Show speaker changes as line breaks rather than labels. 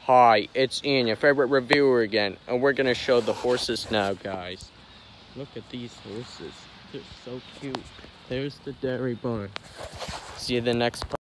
Hi, it's Ian, your favorite reviewer again, and we're gonna show the horses now, guys. Look at these horses. They're so cute. There's the dairy barn. See you the next part.